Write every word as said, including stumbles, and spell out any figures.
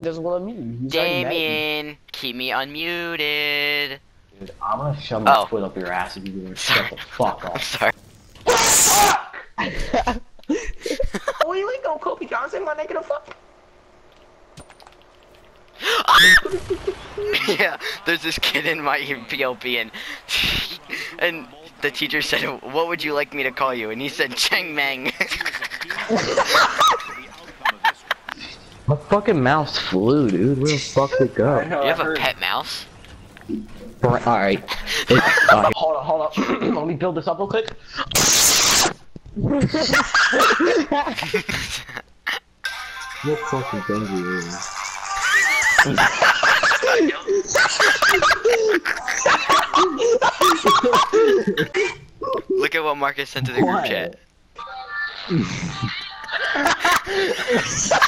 Doesn't want to mute. He's Damien, keep me unmuted. Dude, I'm gonna shove my Oh. foot up your ass if you do it. Shut the fuck I'm up. sorry. Fuck! Oh, you ain't go Kobe Johnson, my negative fuck. Yeah, there's this kid in my P L P and and the teacher said, "What would you like me to call you?" And he said, "Chang Mang." My fucking mouse flew, dude. Where the fuck did it go? You have a pet mouse? Alright. Uh, hold on, hold on. Let me build this up real quick. What fucking thing you is? Look at what Marcus sent to the group What? chat.